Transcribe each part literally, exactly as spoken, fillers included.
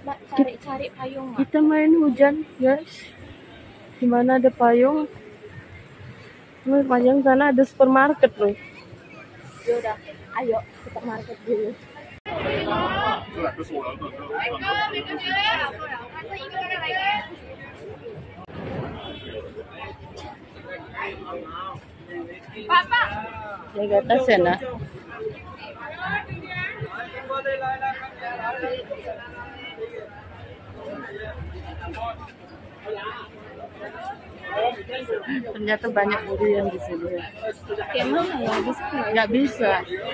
Kita cari-cari payung. Mak. Kita main hujan, guys. Dimana ada payung? Nah, panjang sana ada supermarket loh. Ya udah, ayo supermarket dulu. Papa. Jaga tas ya, nak. Ternyata banyak durian di sini. Emang nggak bisa? Nggak bisa.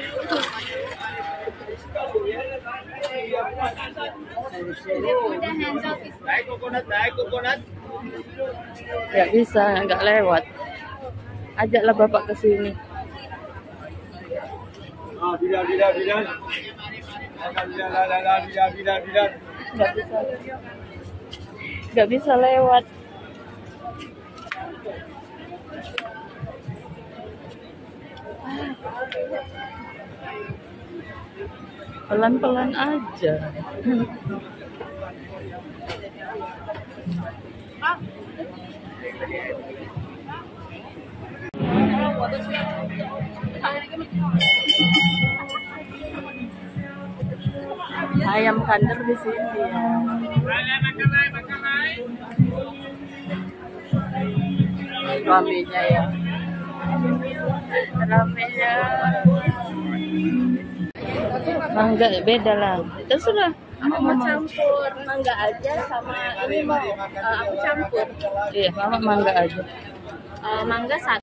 Nggak bisa, nggak lewat. Ajaklah bapak ke sini. Nggak bisa. Nggak bisa lewat. Pelan-pelan aja. Ayam kandar di sini ya. Ramenya ya. Ramenya. Mangga beda lah. Terserah. Aku mau campur mangga aja sama ini mau uh, aku campur. Iya, mama mangga aja. Uh, mangga satu.